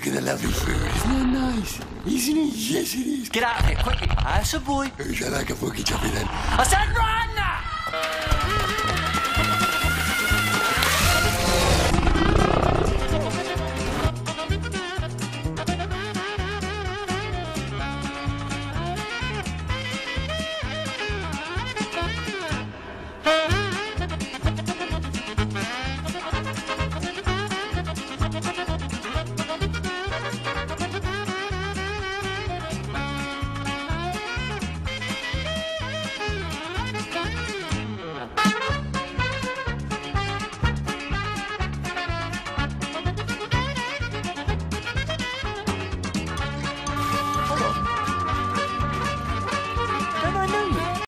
look at the lovely food. Isn't that nice? Isn't it? Yes, it is. Get out of here, quickly. Handsome boy. Shall I like a forky choppy then? I said run!